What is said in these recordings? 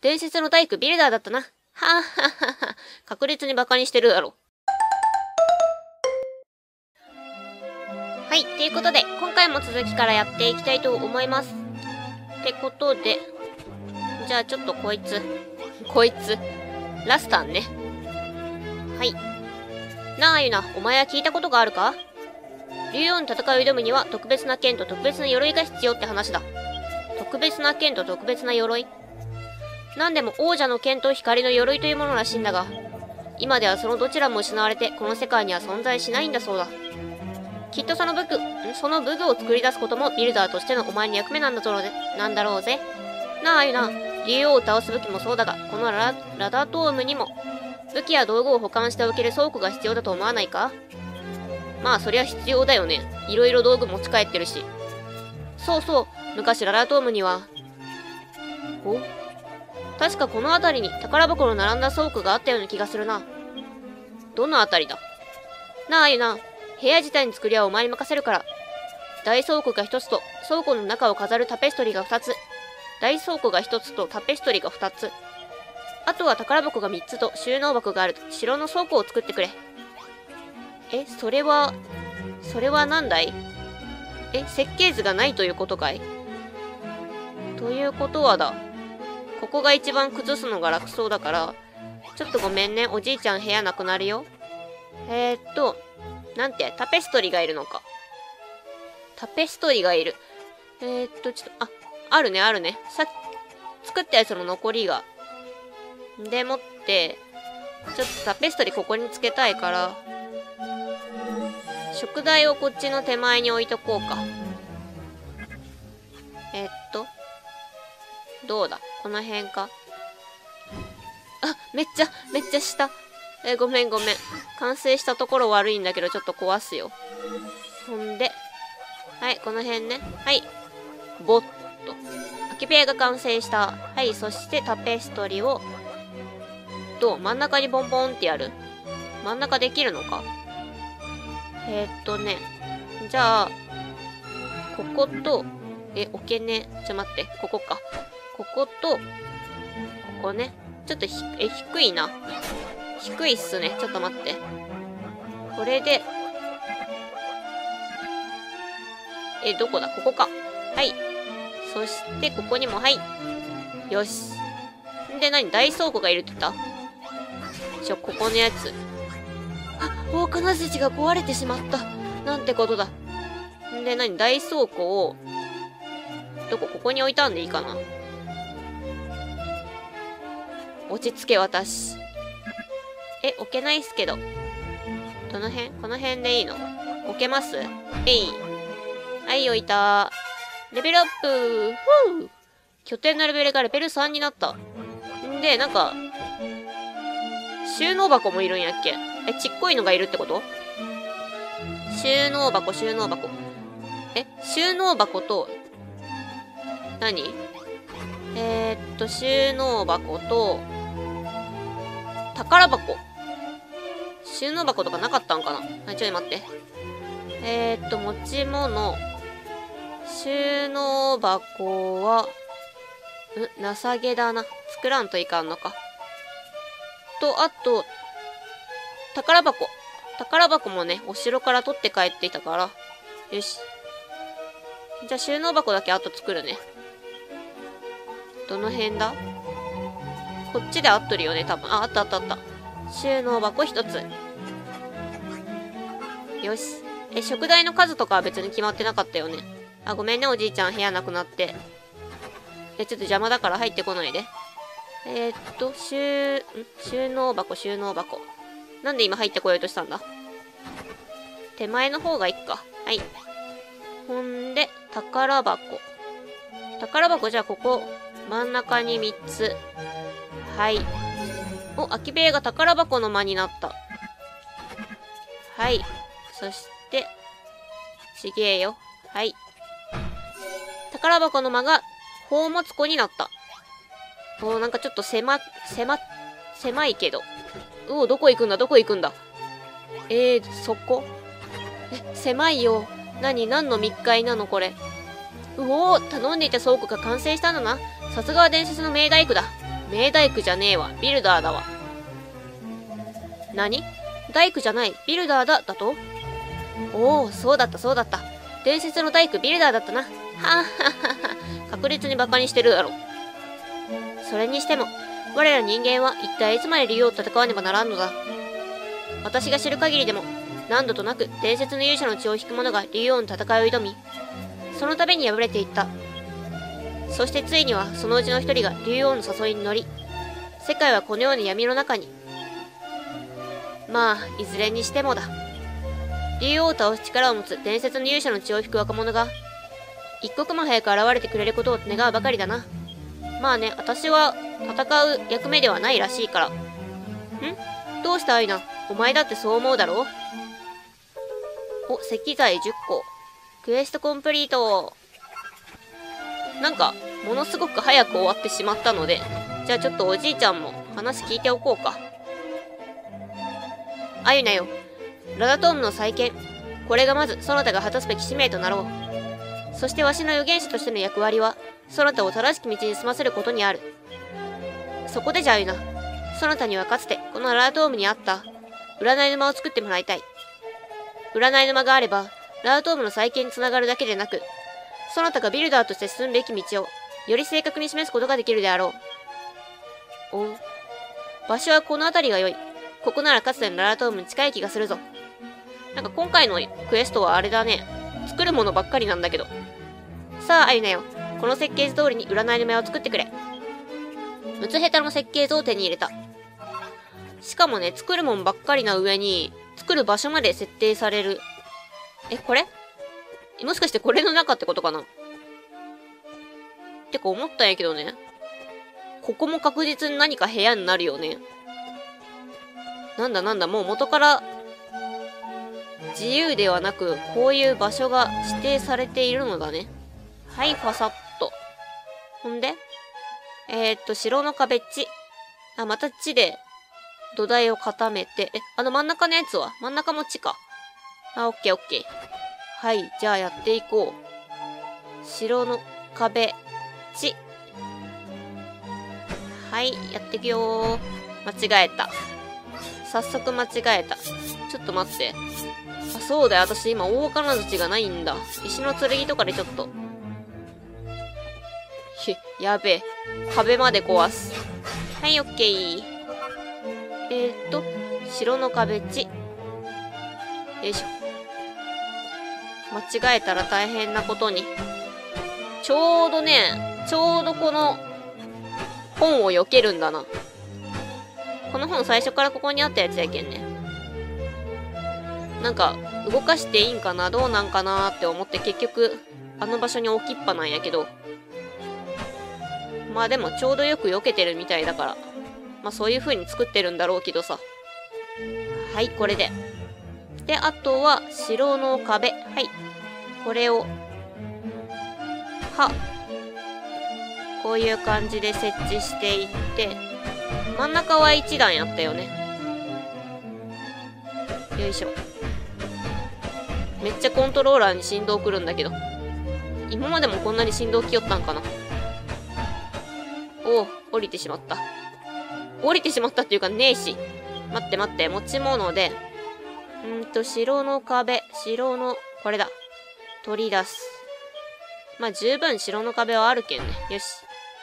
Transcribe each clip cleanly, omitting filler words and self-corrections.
伝説の大工ビルダーだったな。はぁははは。確実にバカにしてるだろ。はい、ということで、今回も続きからやっていきたいと思います。ってことで、じゃあちょっとこいつ、ラスタンね。はい。なあ、ユナ、お前は聞いたことがあるか？竜王の戦いを挑むには特別な剣と特別な鎧が必要って話だ。特別な剣と特別な鎧？なんでも王者の剣と光の鎧というものらしいんだが、今ではそのどちらも失われてこの世界には存在しないんだそうだ。きっとその武具を作り出すこともビルダーとしてのお前の役目なんだろうぜ。なあ、ユナ、竜王を倒す武器もそうだが、このラダトームにも武器や道具を保管しておける倉庫が必要だと思わないか？まあそりゃ必要だよね。いろいろ道具持ち帰ってるし。そうそう、昔ラダトームには、確かこの辺りに宝箱の並んだ倉庫があったような気がするな。どの辺りだ？なあ、ユナ、部屋自体に作りはお前に任せるから。大倉庫が一つと倉庫の中を飾るタペストリーが二つ。大倉庫が一つとタペストリーが二つ。あとは宝箱が三つと収納箱がある城の倉庫を作ってくれ。それは何だい？設計図がないということかい？ということはだ。ここが一番崩すのが楽そうだから、ちょっとごめんね、おじいちゃん部屋なくなるよ。なんて、タペストリーがいるのか。タペストリーがいる。ちょっと、あるね。さっき、作ったやつの残りが。でもって、ちょっとタペストリーここにつけたいから、食材をこっちの手前に置いとこうか。どうだ？この辺か？めっちゃ下。ごめん。完成したところ悪いんだけど、ちょっと壊すよ。ほんで、はい、この辺ね。はい。ボッと。空き部屋が完成した。はい、そしてタペストリーを、真ん中にボンボンってやる？真ん中できるのか？じゃあ、ここと、置けね。待って、ここか。ここと、ここね。ちょっと低いな。低いっすね。ちょっと待って。これで、どこだ？ここか。はい。そして、ここにも、はい。よし。んで、大倉庫がいるって言った？ここのやつ。大金筋が壊れてしまった。なんてことだ。んで、大倉庫を、ここに置いたんでいいかな。落ち着け、私。置けないっすけど。どの辺？この辺でいいの？置けます？はい、置いた。レベルアップ。ふぅ。拠点のレベルがレベル3になった。んで、収納箱もいるんやっけ？ちっこいのがいるってこと？収納箱。収納箱と、収納箱と、宝箱。収納箱とかなかったんかな？ちょい待って。持ち物。収納箱は、情けだな。作らんといかんのか。あと、宝箱。宝箱もね、お城から取って帰っていたから。よし。じゃあ収納箱だけ後作るね。どの辺だ？こっちで合っとるよね、多分。あった。収納箱一つ。よし。食材の数とかは別に決まってなかったよね。ごめんね、おじいちゃん部屋なくなって。ちょっと邪魔だから入ってこないで。収納箱。なんで今入ってこようとしたんだ？手前の方がいいか。はい。ほんで、宝箱。じゃあここ、真ん中に3つ。はい。空き部屋が宝箱の間になった。はい。そして、ちげえよ。はい。宝箱の間が、宝物庫になった。なんかちょっと狭いけど。どこ行くんだ？そこ？狭いよ。何の密会なのこれ。頼んでいた倉庫が完成したんだな。さすがは伝説の名大工だ。 名大工じゃねえわ。ビルダーだわ。何？大工じゃない。ビルダーだ。だと？おお、そうだったそうだった。伝説の大工ビルダーだったな。はあははは。確実にバカにしてるだろ。それにしても、我ら人間は一体いつまで竜王と戦わねばならんのだ。私が知る限りでも、何度となく伝説の勇者の血を引く者が竜王の戦いを挑み、その度に敗れていった。そしてついにはそのうちの一人が竜王の誘いに乗り、世界はこのような闇の中に。まあ、いずれにしてもだ。竜王を倒す力を持つ伝説の勇者の血を引く若者が、一刻も早く現れてくれることを願うばかりだな。まあね、私は戦う役目ではないらしいから。どうしたアイナ？お前だってそう思うだろう？お、石材10個。クエストコンプリート。なんか、ものすごく早く終わってしまったので、じゃあちょっとおじいちゃんも話聞いておこうか。アユナよ。ラダトームの再建。これがまず、そなたが果たすべき使命となろう。そしてわしの預言者としての役割は、そなたを正しき道に進ませることにある。そこでじゃアユナ。そなたにはかつて、このラダトームにあった、占い沼を作ってもらいたい。占い沼があれば、ラダトームの再建につながるだけでなく、そなたがビルダーとして進むべき道を、より正確に示すことができるであろう。おう。場所はこの辺りが良い。ここならかつてのラダトームに近い気がするぞ。なんか今回のクエストはあれだね。作るものばっかりなんだけど。さあ、アユナよ。この設計図通りに占い沼を作ってくれ。ムツヘタの設計図を手に入れた。しかもね、作るもんばっかりな上に、作る場所まで設定される。これ？もしかしてこれの中ってことかな？ってか思ったんやけどね。ここも確実に何か部屋になるよね。なんだなんだ、もう元から自由ではなく、こういう場所が指定されているのだね。はい、ファサット。ほんで城の壁地。あ、また地で土台を固めて、真ん中のやつは？真ん中も地か。あ、オッケーオッケー。はい、じゃあやっていこう。城の壁地。はい、やっていくよー。間違えた。早速間違えた。ちょっと待って。あ、そうだよ。私今大金槌がないんだ。石の剣とかでちょっと。やべえ。壁まで壊す。はい、オッケー。城の壁地。よいしょ。間違えたら大変なことに。ちょうどこの本を避けるんだな。この本最初からここにあったやつやけんね。なんか、動かしていいんかなどうなんかなって思って結局、あの場所に置きっぱなんやけど。まあでもちょうどよく避けてるみたいだから。まあそういう風に作ってるんだろうけどさ。はい、これで。で、あとは、城の壁。はい。これを、こういう感じで設置していって、真ん中は1段やったよね。よいしょ。めっちゃコントローラーに振動くるんだけど。今までもこんなに振動きよったんかな。おお、降りてしまった。降りてしまったっていうかねえし。待って待って、持ち物で。城の壁、これだ。取り出す。まあ、十分城の壁はあるけんね。よし。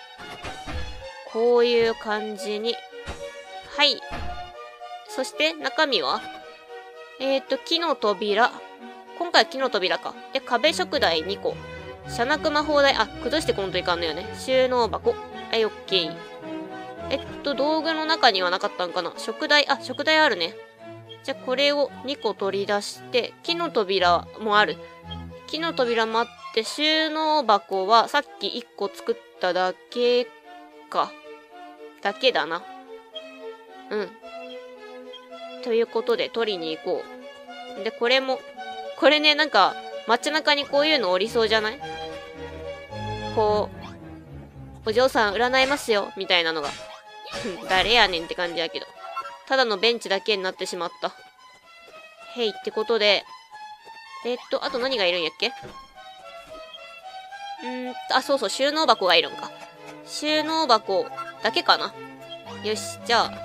こういう感じに。はい。そして、中身は木の扉。今回は木の扉か。で、壁食台2個。遮脈魔法台。あ、崩してこんといかんのよね。収納箱。はい、オッケー。道具の中にはなかったんかな。食台あるね。じゃあ、これを2個取り出して、木の扉もある。木の扉もあって、収納箱はさっき1個作っただけか。だけだな。うん。ということで、取りに行こう。で、これね、なんか、街中にこういうのおりそうじゃない？こう、お嬢さん占いますよ、みたいなのが。誰やねんって感じやけど。ただのベンチだけになってしまった。へい、ってことで、あと何がいるんやっけ？そうそう、収納箱がいるんか。収納箱だけかな。よし、じゃあ、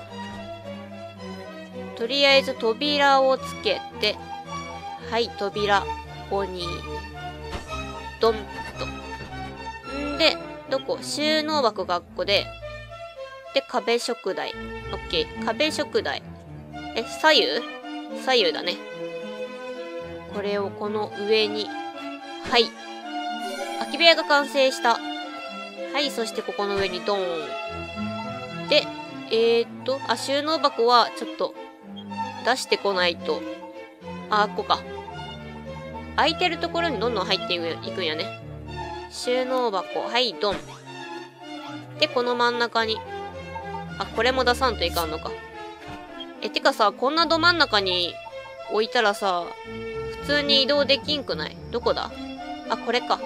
とりあえず扉をつけて、はい、扉、ここに、ドンと。んで、どこ？収納箱がここで、で、壁食台。オッケー。壁食台。左右だね。これをこの上に。はい。空き部屋が完成した。はい、そしてここの上にドーン。で、収納箱はちょっと出してこないと。ここか。空いてるところにどんどん入っていくんやね。収納箱、はい、ドン。で、この真ん中に。これも出さんといかんのか。てかさ、こんなど真ん中に置いたらさ、普通に移動できんくない？どこだ？これか。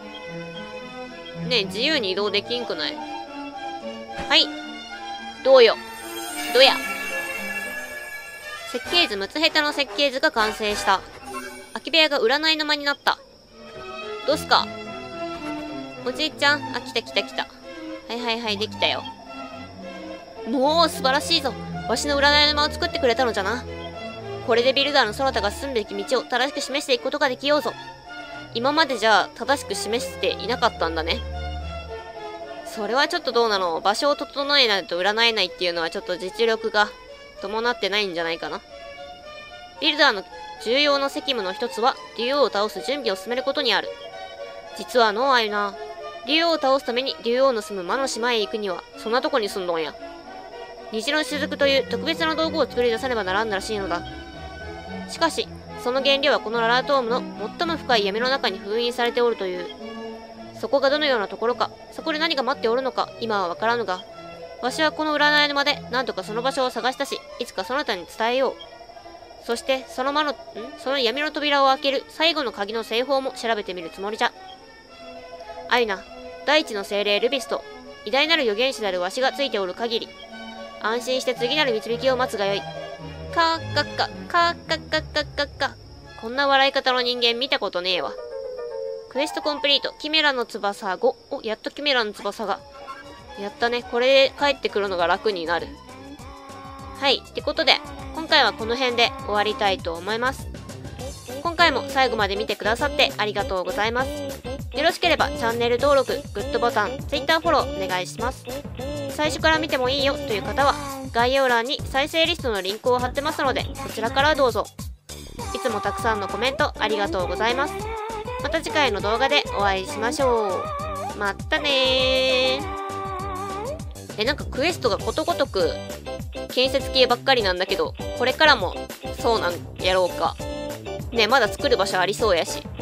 ねえ、自由に移動できんくない？はい。どうよ。どや。設計図、むつへたの設計図が完成した。空き部屋が占いの間になった。どうすか？おじいちゃん。来た。はいはいはい、できたよ。もう素晴らしいぞ。わしの占いの間を作ってくれたのじゃな。これでビルダーのそなたが進むべき道を正しく示していくことができようぞ。今までじゃ正しく示していなかったんだね。それはちょっとどうなの？場所を整えないと占えないっていうのはちょっと実力が伴ってないんじゃないかな。ビルダーの重要な責務の一つは、竜王を倒す準備を進めることにある。実はのあゆな。竜王を倒すために竜王の住む魔の島へ行くには、そんなとこに住んどんや。虹の雫という特別な道具を作り出さねばならんらしいのだ。しかし、その原料はこのララトームの最も深い闇の中に封印されておるという。そこがどのようなところか、そこで何が待っておるのか、今はわからぬが、わしはこの占いの間で、なんとかその場所を探したし、いつかそなたに伝えよう。そして、その闇の扉を開ける最後の鍵の製法も調べてみるつもりじゃ。アユナ、大地の精霊ルビスと、偉大なる預言者であるわしがついておる限り、安心して次なる導きを待つがよい。カッカッカ、カッカッカッカッカッカ。こんな笑い方の人間見たことねえわ。クエストコンプリート、キメラの翼5。やっとキメラの翼が。やったね。これで帰ってくるのが楽になる。はい。ってことで、今回はこの辺で終わりたいと思います。今回も最後まで見てくださってありがとうございます。よろしければチャンネル登録、グッドボタン、Twitter フォローお願いします。最初から見てもいいよという方は、概要欄に再生リストのリンクを貼ってますので、そちらからどうぞ。いつもたくさんのコメントありがとうございます。また次回の動画でお会いしましょう。またねー。なんかクエストがことごとく建設系ばっかりなんだけど、これからもそうなんやろうか。ね、まだ作る場所ありそうやし。